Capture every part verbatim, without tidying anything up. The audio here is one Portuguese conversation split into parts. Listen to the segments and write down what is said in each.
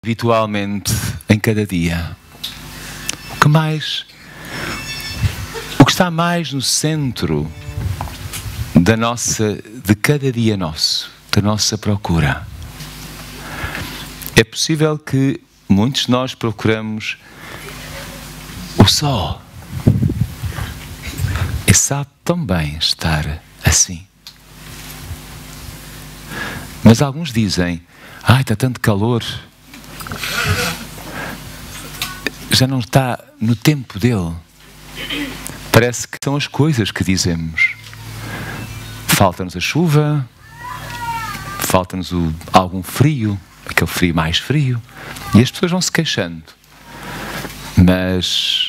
habitualmente em cada dia? O que mais, o que está mais no centro da nossa, de cada dia nosso, da nossa procura? É possível que muitos de nós procuramos o sol. E sabe tão bem estar assim. Mas alguns dizem, ai, está tanto calor. Já não está no tempo dele. Parece que são as coisas que dizemos. Falta-nos a chuva, falta-nos o, algum frio, aquele frio mais frio, e as pessoas vão se queixando. Mas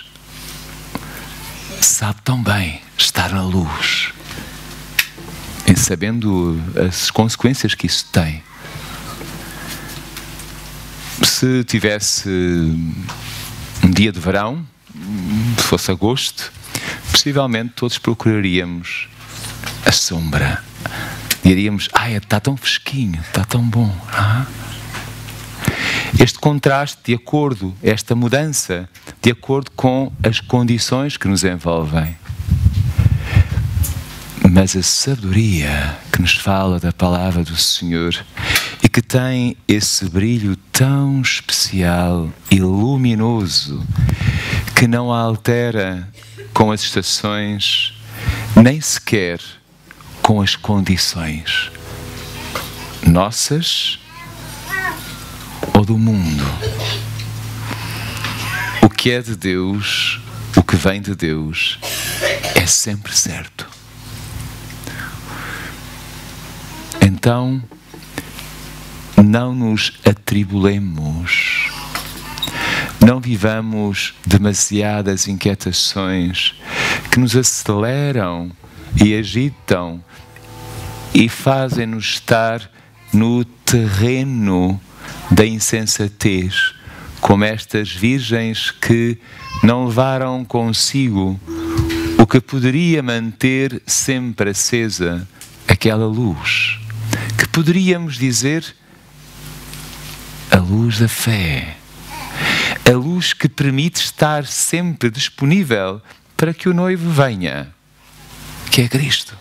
sabe tão bem estar na luz, em sabendo as consequências que isso tem. Se tivesse um dia de verão, se fosse agosto, possivelmente todos procuraríamos a sombra. Diríamos, ai, está tão fresquinho, está tão bom. Ah? Este contraste de acordo, esta mudança, de acordo com as condições que nos envolvem. Mas a sabedoria que nos fala da palavra do Senhor e que tem esse brilho tão especial e luminoso que não a altera com as estações, nem sequer com as condições nossas ou do mundo. O que é de Deus, o que vem de Deus, é sempre certo. Então, não nos atribulemos, não vivamos demasiadas inquietações que nos aceleram e agitam e fazem-nos estar no terreno da insensatez, como estas virgens que não levaram consigo o que poderia manter sempre acesa aquela luz, que poderíamos dizer a luz da fé, a luz que permite estar sempre disponível para que o noivo venha, que é Cristo.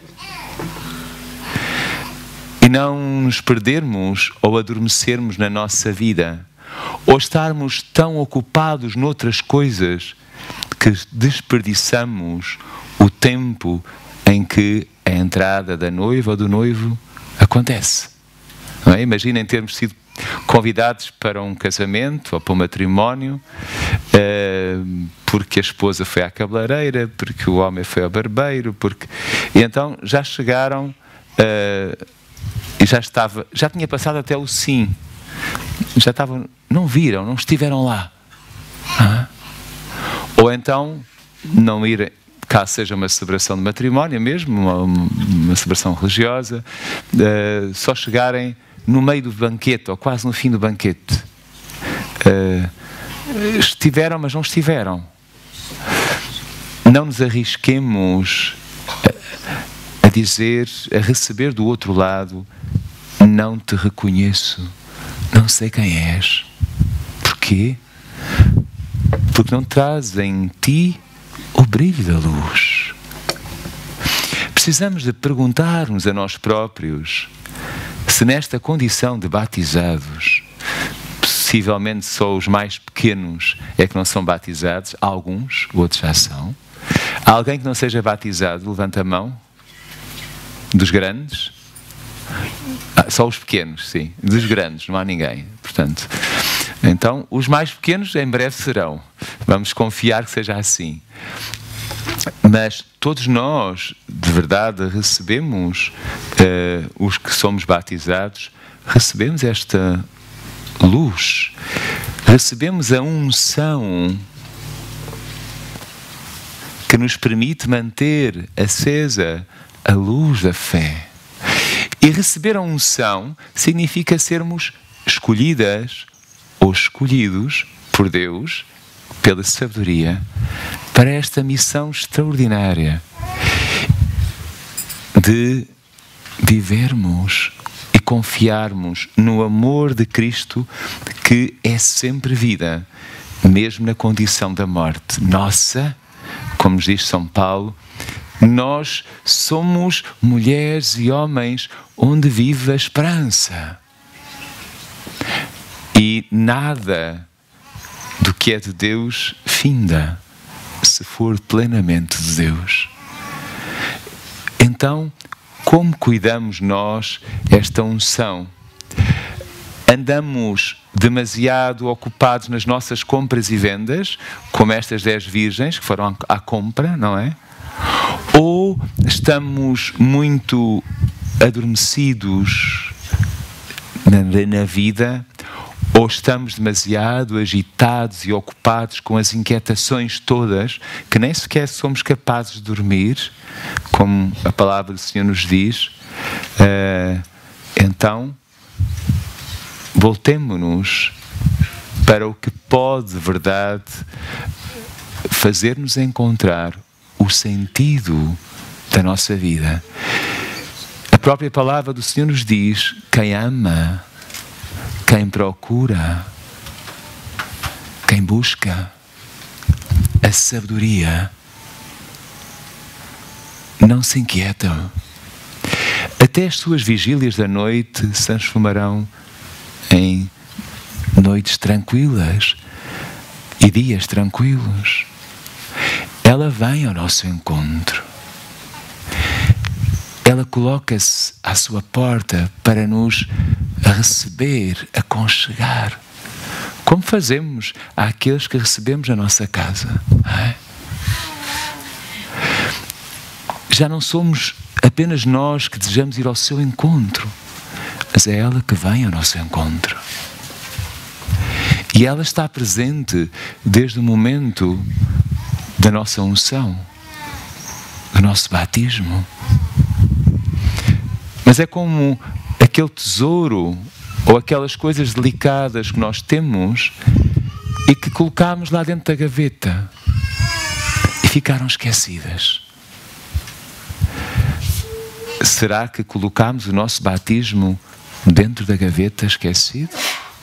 E não nos perdermos ou adormecermos na nossa vida, ou estarmos tão ocupados noutras coisas que desperdiçamos o tempo em que a entrada da noiva ou do noivo acontece. Não é? Imaginem termos sido convidados para um casamento ou para um matrimónio, uh, porque a esposa foi à cabeleireira, porque o homem foi ao barbeiro, porque... E então já chegaram... Uh, E já estava, já tinha passado até o sim. Já estavam, não viram, não estiveram lá. Ah? Ou então, não ir, caso seja uma celebração de matrimónio mesmo, uma, uma celebração religiosa, uh, só chegarem no meio do banquete, ou quase no fim do banquete. Uh, estiveram, mas não estiveram. Não nos arrisquemos a, a dizer, a receber do outro lado, não te reconheço, não sei quem és. Porquê? Porque não traz em ti o brilho da luz. Precisamos de perguntar-nos a nós próprios se nesta condição de batizados, possivelmente só os mais pequenos é que não são batizados, alguns, outros já são. Há alguém que não seja batizado? Levanta a mão. Dos grandes? Ah, só os pequenos, sim. Dos grandes, não há ninguém. Portanto, então, os mais pequenos em breve serão. Vamos confiar que seja assim. Mas todos nós, de verdade, recebemos, uh, os que somos batizados, recebemos esta luz. Recebemos a unção que nos permite manter acesa a luz da fé. E receber a unção significa sermos escolhidas ou escolhidos por Deus, pela sabedoria, para esta missão extraordinária de vivermos e confiarmos no amor de Cristo, que é sempre vida, mesmo na condição da morte. Nossa, como diz São Paulo, nós somos mulheres e homens onde vive a esperança. E nada do que é de Deus finda, se for plenamente de Deus. Então, como cuidamos nós esta unção? Andamos demasiado ocupados nas nossas compras e vendas, como estas dez virgens que foram à compra, não é? Ou estamos muito adormecidos na, na vida, ou estamos demasiado agitados e ocupados com as inquietações todas, que nem sequer somos capazes de dormir, como a palavra do Senhor nos diz. Uh, então, voltemo-nos para o que pode, de verdade, fazer-nos encontrar o sentido da nossa vida. A própria palavra do Senhor nos diz: quem ama, quem procura, quem busca a sabedoria, não se inquieta. Até as suas vigílias da noite se transformarão em noites tranquilas e dias tranquilos. Ela vem ao nosso encontro. Ela coloca-se à sua porta para nos receber, aconchegar, como fazemos àqueles que recebemos na nossa casa. Não é? Já não somos apenas nós que desejamos ir ao seu encontro, mas é ela que vem ao nosso encontro. E ela está presente desde o momento da nossa unção, do nosso batismo. Mas é como aquele tesouro ou aquelas coisas delicadas que nós temos e que colocámos lá dentro da gaveta e ficaram esquecidas. Será que colocámos o nosso batismo dentro da gaveta esquecido?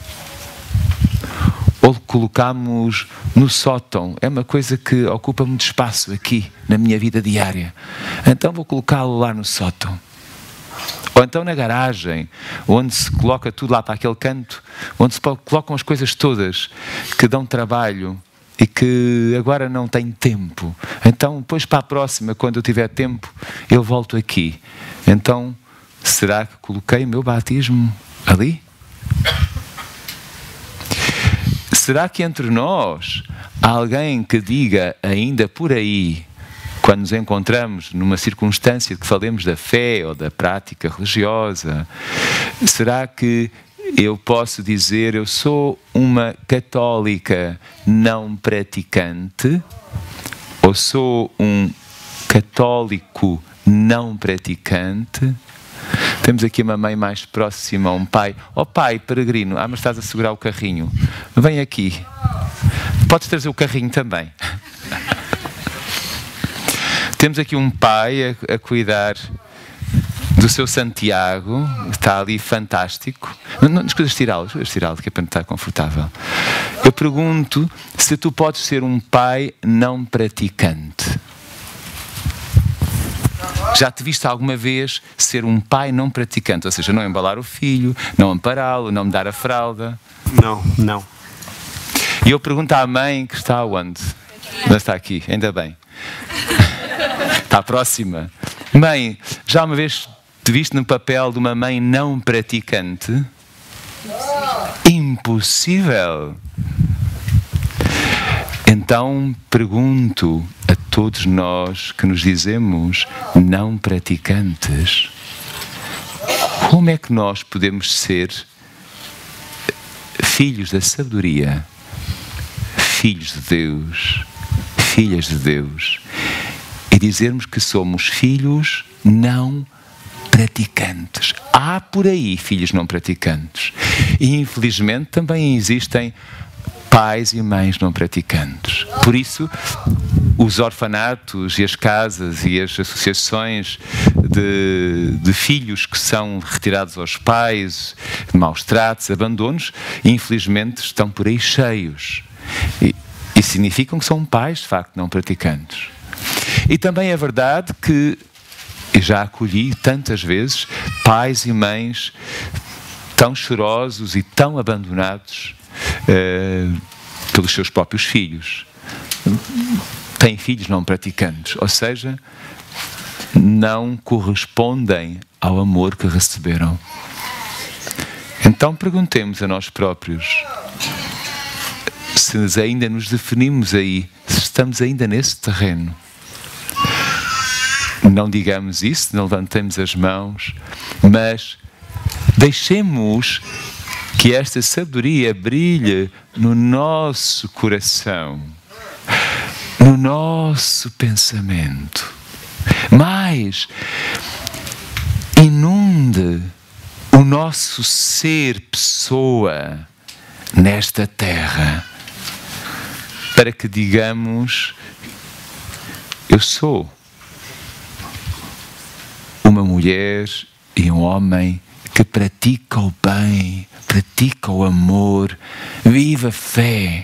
Ou colocámos no sótão? É uma coisa que ocupa muito espaço aqui na minha vida diária. Então vou colocá-lo lá no sótão. Ou então na garagem, onde se coloca tudo lá para aquele canto, onde se colocam as coisas todas que dão trabalho e que agora não tenho tempo. Então, depois para a próxima, quando eu tiver tempo, eu volto aqui. Então, será que coloquei o meu batismo ali? Será que entre nós há alguém que diga ainda por aí, quando nos encontramos numa circunstância que falemos da fé ou da prática religiosa, será que eu posso dizer eu sou uma católica não praticante ou sou um católico não praticante? Temos aqui uma mãe mais próxima, um pai. Oh pai, peregrino, ah, mas estás a segurar o carrinho. Vem aqui. Podes trazer o carrinho também. Temos aqui um pai a, a cuidar do seu Santiago, está ali fantástico. Não, não escolhas tirá-lo, escolhas tirá-lo, que é para não estar confortável. Eu pergunto se tu podes ser um pai não praticante. Já te viste alguma vez ser um pai não praticante? Ou seja, não embalar o filho, não ampará-lo, não me dar a fralda? Não, não. E eu pergunto à mãe que está onde? Não está aqui, ainda bem. Está próxima. Mãe, já uma vez te viste no papel de uma mãe não praticante? Impossível. Então pergunto a todos nós que nos dizemos não praticantes, como é que nós podemos ser filhos da sabedoria, filhos de Deus, filhas de Deus, e dizermos que somos filhos não praticantes? Há por aí filhos não praticantes. E infelizmente também existem pais e mães não praticantes. Por isso, os orfanatos e as casas e as associações de, de filhos que são retirados aos pais, de maus tratos, abandonos, infelizmente estão por aí cheios. E, e significam que são pais, de facto, não praticantes. E também é verdade que eu já acolhi tantas vezes pais e mães tão chorosos e tão abandonados uh, pelos seus próprios filhos. Têm filhos não praticantes, ou seja, não correspondem ao amor que receberam. Então perguntemos a nós próprios se ainda nos definimos aí, se estamos ainda nesse terreno. Não digamos isso, não levantemos as mãos, mas deixemos que esta sabedoria brilhe no nosso coração, no nosso pensamento. Mas inunde o nosso ser pessoa nesta terra, para que digamos: eu sou uma mulher e um homem que pratica o bem, pratica o amor, vive a fé.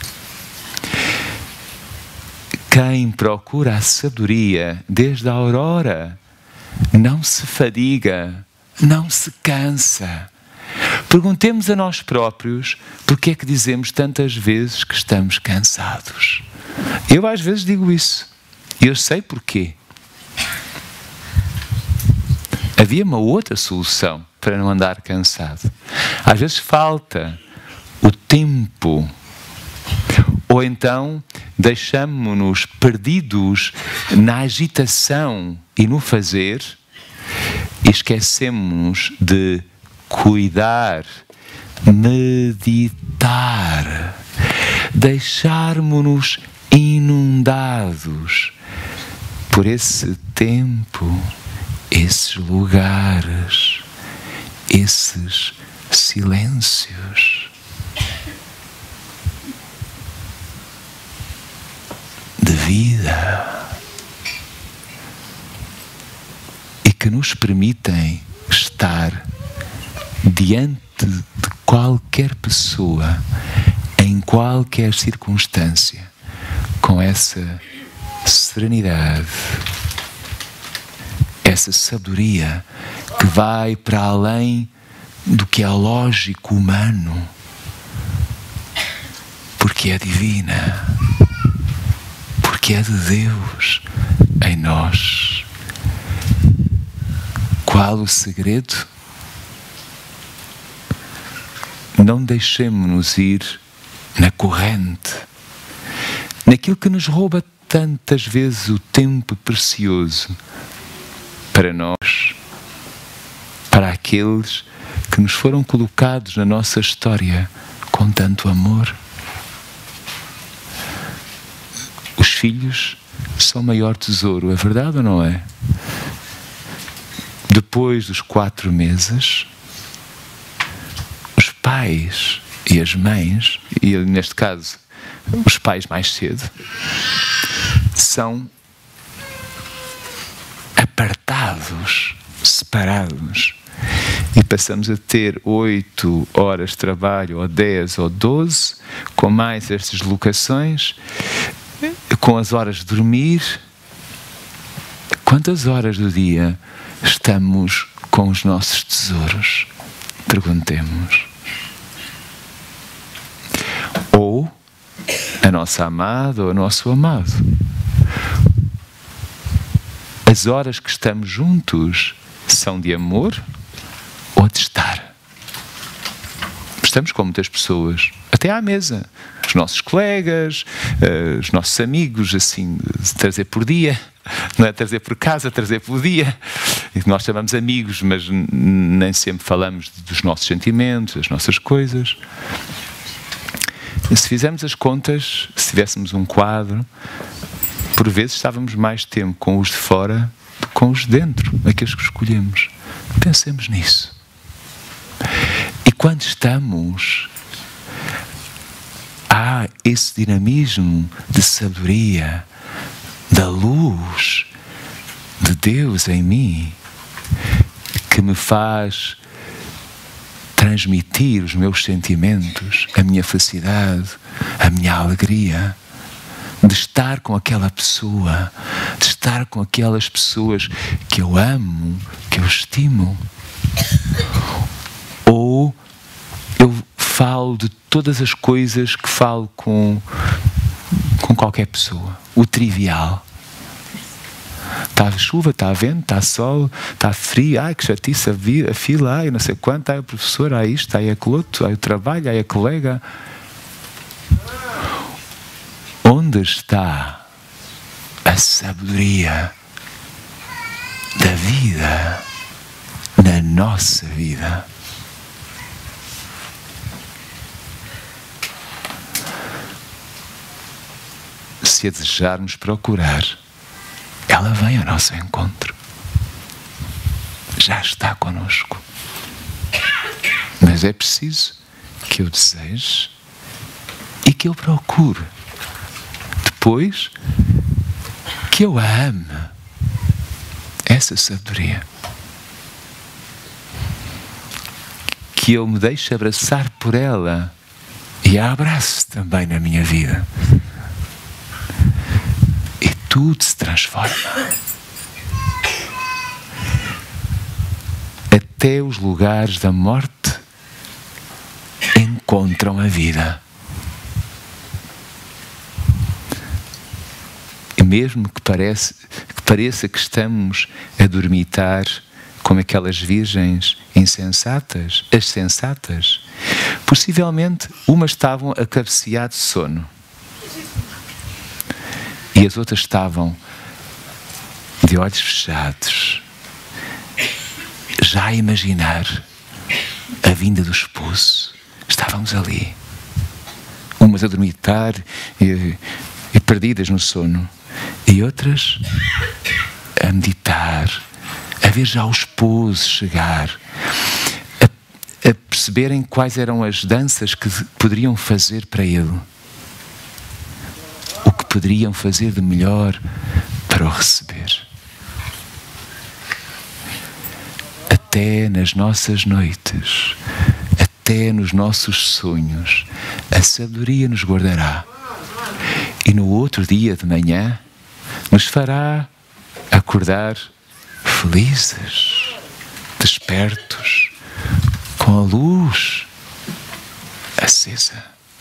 Quem procura a sabedoria desde a aurora não se fadiga, não se cansa. Perguntemos a nós próprios porque é que dizemos tantas vezes que estamos cansados. Eu às vezes digo isso, e eu sei porquê. Havia uma outra solução para não andar cansado. Às vezes falta o tempo, ou então deixamo-nos perdidos na agitação e no fazer e esquecemos de cuidar, meditar, deixarmos-nos inundados por esse tempo, esses lugares, esses silêncios de vida e que nos permitem estar diante de qualquer pessoa, em qualquer circunstância, com essa serenidade, essa sabedoria que vai para além do que é lógico humano, porque é divina, porque é de Deus em nós. Qual o segredo? Não deixemos-nos ir na corrente, naquilo que nos rouba tantas vezes o tempo precioso para nós, para aqueles que nos foram colocados na nossa história com tanto amor. Os filhos são o maior tesouro, é verdade ou não é? Depois dos quatro meses, os pais e as mães, e neste caso os pais mais cedo, são apartados, separados, e passamos a ter oito horas de trabalho, ou dez, ou doze, com mais estas locações, com as horas de dormir. Quantas horas do dia estamos com os nossos tesouros? Perguntemos. Ou a nossa amada ou o nosso amado. As horas que estamos juntos são de amor ou de estar? Estamos com muitas pessoas, até à mesa. Os nossos colegas, uh, os nossos amigos, assim, de trazer por dia, não é trazer por casa, trazer por dia. E nós chamamos amigos, mas nem sempre falamos dos nossos sentimentos, das nossas coisas. E se fizermos as contas, se tivéssemos um quadro, por vezes estávamos mais tempo com os de fora do que com os de dentro, aqueles que escolhemos. Pensemos nisso. E quando estamos há esse dinamismo de sabedoria, da luz de Deus em mim, que me faz transmitir os meus sentimentos, a minha felicidade, a minha alegria, de estar com aquela pessoa, de estar com aquelas pessoas que eu amo, que eu estimo. Ou eu falo de todas as coisas que falo com, com qualquer pessoa, o trivial. Está chuva, está vento, está sol, está frio, ai que chatice, a fila, ai não sei quanto, ai o professor, ai isto, ai aquele outro, ai o trabalho, ai a colega. Onde está a sabedoria da vida na nossa vida? Se a desejarmos procurar, ela vem ao nosso encontro. Já está connosco. Mas é preciso que eu deseje e que eu procure. Depois, que eu a ame. Essa sabedoria. Que eu me deixe abraçar por ela e a abrace também na minha vida. E tudo se transforma. Até os lugares da morte encontram a vida. E mesmo que, parece, que pareça que estamos a dormitar como aquelas virgens insensatas, as sensatas, possivelmente umas estavam a cabecear de sono e as outras estavam de olhos fechados, já a imaginar a vinda do esposo. Estávamos ali, umas a dormitar e, e perdidas no sono, e outras a meditar, a ver já o esposo chegar, a, a perceberem quais eram as danças que poderiam fazer para ele, o que poderiam fazer de melhor para o receber. Até nas nossas noites, até nos nossos sonhos, a sabedoria nos guardará. E no outro dia de manhã, nos fará acordar felizes, despertos, com a luz acesa.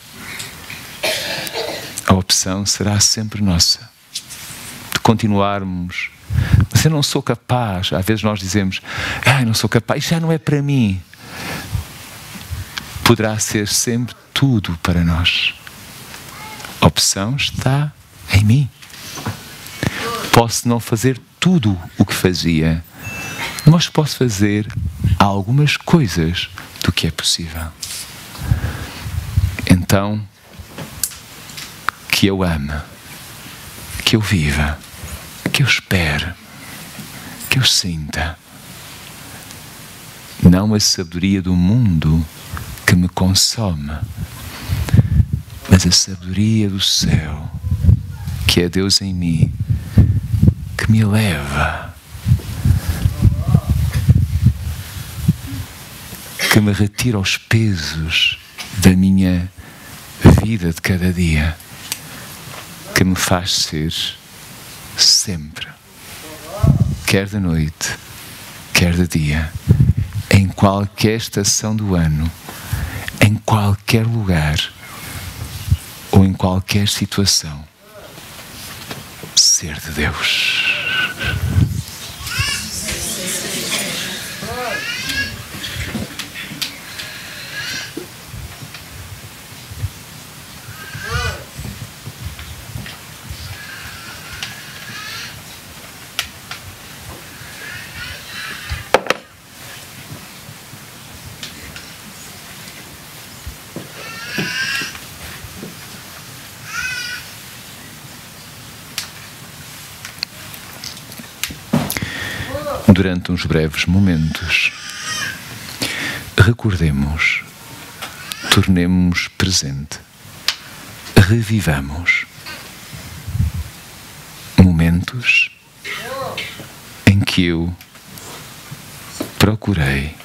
A opção será sempre nossa, de continuarmos. Mas eu não sou capaz. Às vezes nós dizemos, ah, eu não sou capaz, isso já não é para mim. Poderá ser sempre tudo para nós. A opção está em mim. Posso não fazer tudo o que fazia, mas posso fazer algumas coisas do que é possível. Então, que eu ame, que eu viva, que eu espere, que eu sinta. Não a sabedoria do mundo que me consome, mas a sabedoria do céu, que é Deus em mim, que me eleva, que me retira os pesos da minha vida de cada dia, que me faz ser sempre, quer de noite, quer de dia, em qualquer estação do ano, em qualquer lugar ou em qualquer situação, ser de Deus. Durante uns breves momentos, recordemos, tornemo-nos presente revivamos momentos em que eu procurei,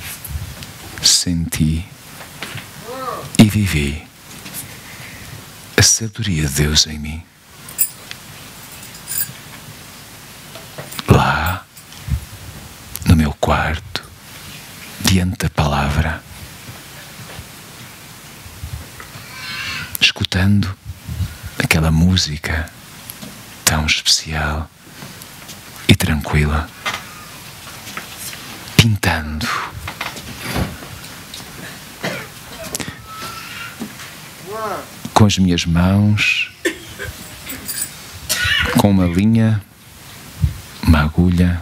senti e vivi a sabedoria de Deus em mim. Lá, no meu quarto, diante da palavra, escutando aquela música tão especial e tranquila, pintando, com as minhas mãos, com uma linha, uma agulha,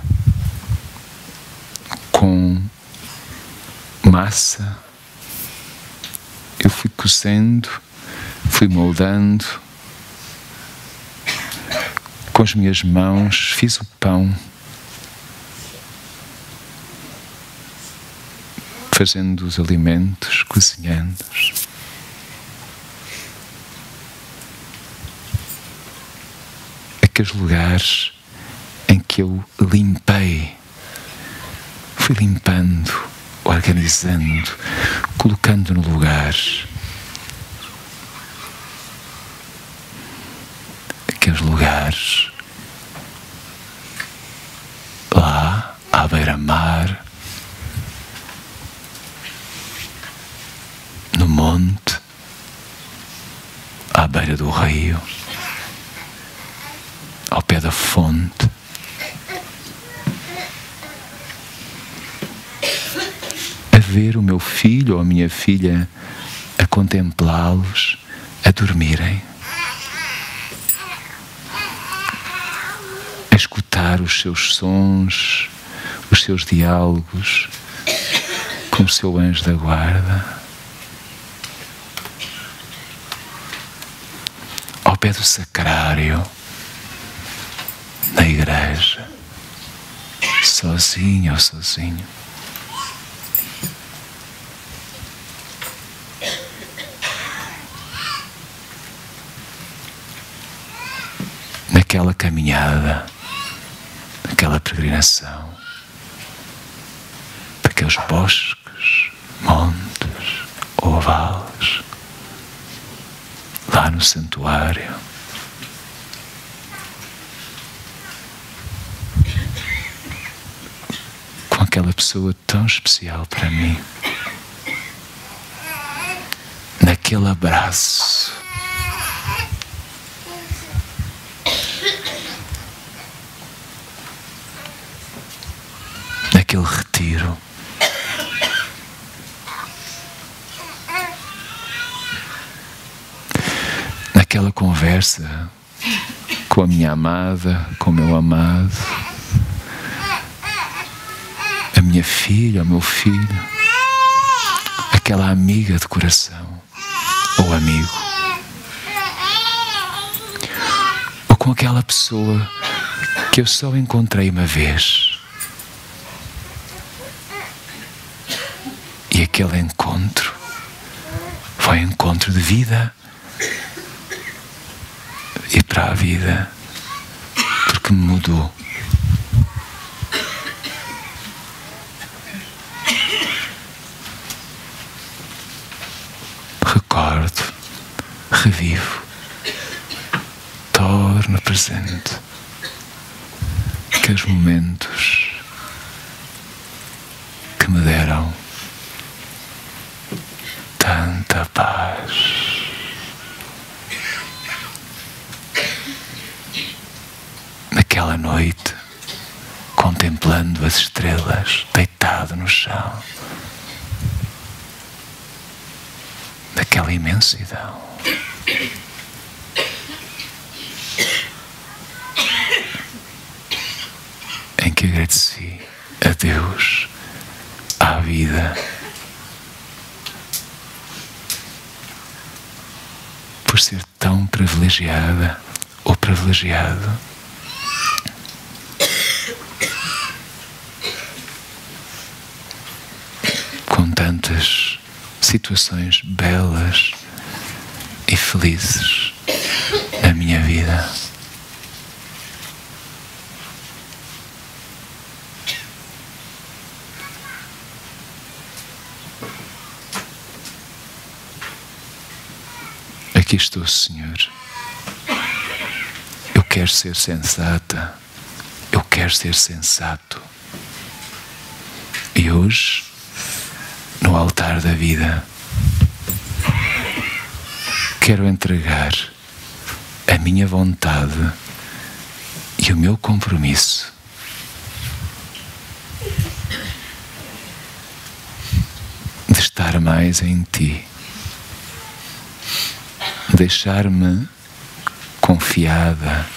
com massa, eu fui cozendo, fui moldando, com as minhas mãos fiz o pão, fazendo os alimentos, cozinhando-os. Aqueles lugares em que eu limpei, fui limpando, organizando, colocando no lugar. Aqueles lugares lá à beira-mar, no monte, à beira do rio, ao pé da fonte, a ver o meu filho ou a minha filha, a contemplá-los, a dormirem, a escutar os seus sons, os seus diálogos com o seu anjo da guarda, ao pé do sacrário, na igreja, sozinho ou sozinho. Naquela caminhada, naquela peregrinação, daqueles bosques, montes ou vales, lá no santuário, com aquela pessoa tão especial para mim, naquele abraço, naquele retiro, naquela conversa com a minha amada, com o meu amado, a minha filha, o meu filho, aquela amiga de coração ou amigo, ou com aquela pessoa que eu só encontrei uma vez. E aquele encontro foi um encontro de vida e para a vida, porque me mudou. Recordo, revivo, torno presente aqueles momentos que me deram tanta paz. Naquela noite, contemplando as estrelas, deitado no chão, naquela imensidão, em que agradeci a Deus, à vida, por ser tão privilegiada ou privilegiado, com tantas situações belas e felizes felizes na minha vida. Aqui estou, Senhor. Eu quero ser sensata. Eu quero ser sensato. E hoje, no altar da vida, quero entregar a minha vontade e o meu compromisso de estar mais em Ti. Deixar-me confiada,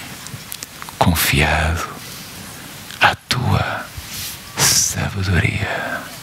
confiado à Tua sabedoria.